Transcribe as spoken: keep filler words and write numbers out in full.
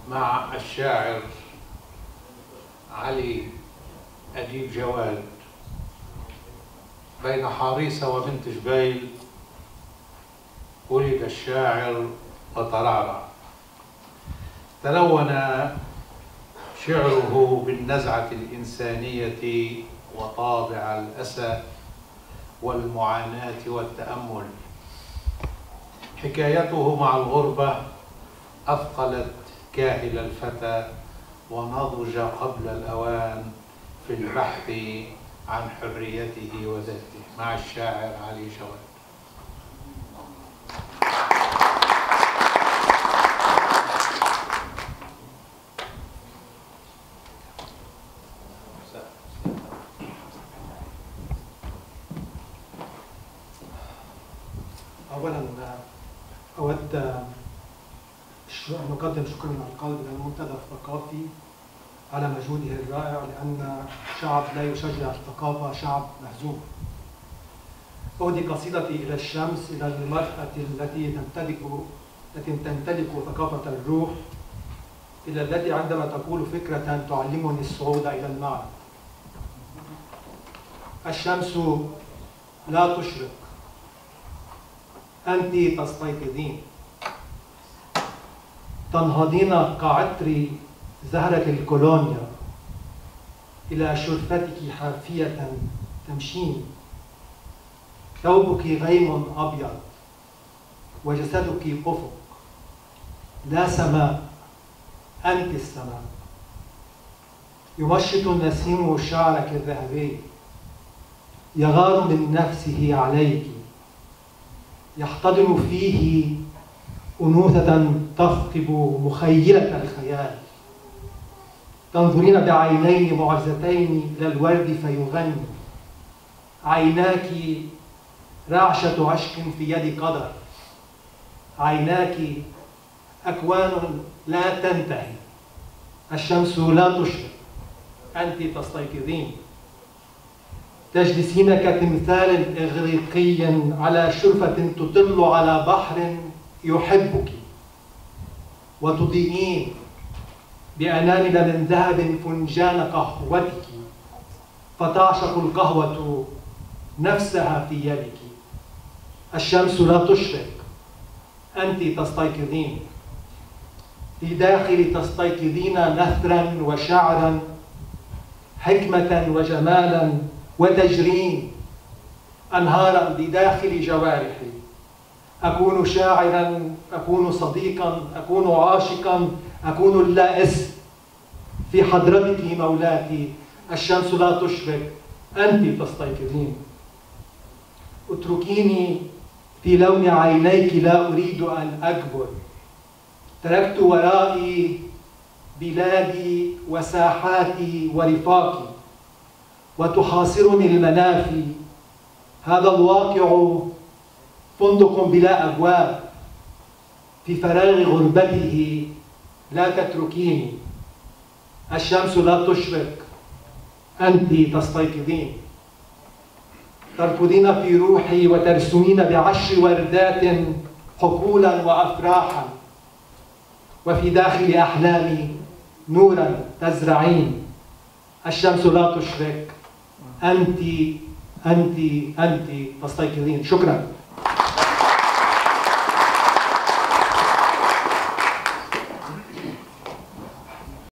مع الشاعر علي أديب جواد. بين حاريسة وبنت جبيل ولد الشاعر وترعرع. تلون شعره بالنزعة الإنسانية وطابع الأسى والمعاناة والتأمل. حكايته مع الغربة أثقلت كاهل الفتى ونضج قبل الأوان في البحث عن حريته وذاته. مع الشاعر علي جواد. أولاً أود أن أقدم شكراً من القلب للمنتدى الثقافي على مجهوده الرائع، لأن شعب لا يشجع الثقافة شعب مهزوم. أهدي قصيدتي إلى الشمس، إلى المرأة التي تمتلك التي تمتلك ثقافة الروح، إلى التي عندما تقول فكرة تعلمني الصعود إلى المعنى. الشمس لا تشرق، أنت تستيقظين. تنهضين كعطر زهرة الكولونيا، إلى شرفتك حافية تمشين. ثوبك غيم أبيض وجسدك أفق. لا سماء، أنت السماء. يمشط النسيم شعرك الذهبي، يغار من نفسه عليك، يحتضن فيه أنوثة تثقب مخيلة الخيال. تنظرين بعينين معزتين إلى الورد فيغني. عيناك رعشة عشق في يد قدر. عيناك أكوان لا تنتهي. الشمس لا تشرق، أنت تستيقظين. تجلسين كتمثال إغريقي على شرفة تطل على بحر يحبك، وتضيئين بأنامل من ذهب فنجان قهوتك، فتعشق القهوة نفسها في يدك. الشمس لا تشرق، أنت تستيقظين. في داخل تستيقظين نثرا وشعرا، حكمة وجمالا وتجرين. أنهارا بداخل جوارحي. أكون شاعرا، أكون صديقا، أكون عاشقا، أكون اللائس في حضرتك مولاتي. الشمس لا تشرق، أنت تستيقظين. اتركيني في لون عينيك، لا أريد أن أكبر. تركت ورائي بلادي وساحاتي ورفاقي، وتحاصرني المنافي. هذا الواقع فندق بلا أبواب. في فراغ غربته لا تتركيني. الشمس لا تشرق، أنت تستيقظين. تركضين في روحي وترسمين بعشر وردات حقولا وأفراحا، وفي داخل أحلامي نورا تزرعين. الشمس لا تشرق، أنت أنت أنت تستيقظين. شكرا.